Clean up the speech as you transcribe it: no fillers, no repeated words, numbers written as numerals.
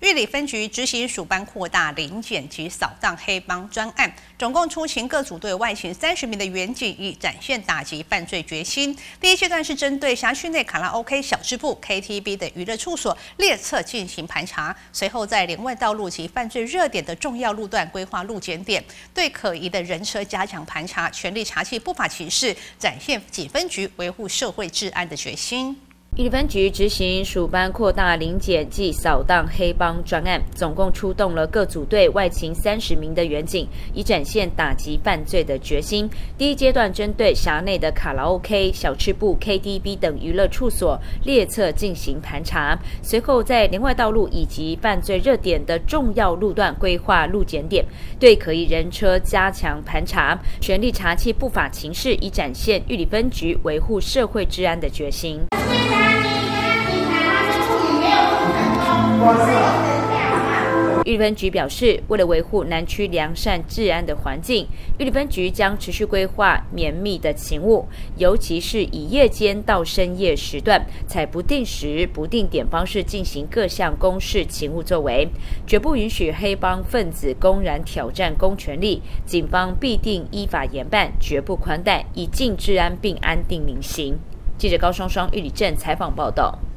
玉里分局执行署班扩大临检及扫荡黑帮专案，总共出勤各组队外勤30名的员警，以展现打击犯罪决心。第一阶段是针对辖区内卡拉 OK、小吃部、KTV 等娱乐处所列册进行盘查，随后在连外道路及犯罪热点的重要路段规划路检点，对可疑的人车加强盘查，全力查缉不法歧视，展现警分局维护社会治安的决心。 玉里分局执行署班扩大临检暨扫荡黑帮专案，总共出动了各组队外勤30名的员警，以展现打击犯罪的决心。第一阶段针对辖内的卡拉 OK、小吃部、KTV 等娱乐处所列册进行盘查，随后在连外道路以及犯罪热点的重要路段规划路检点，对可疑人车加强盘查，全力查缉不法情事，以展现玉里分局维护社会治安的决心。玉里分局表示，为了维护南区良善治安的环境，玉里分局将持续规划绵密的勤务，尤其是以夜间到深夜时段，采不定时、不定点方式进行各项公示勤务作为，绝不允许黑帮分子公然挑战公权力，警方必定依法严办，绝不宽待，以尽治安并安定民心。记者高双双玉里镇采访报道。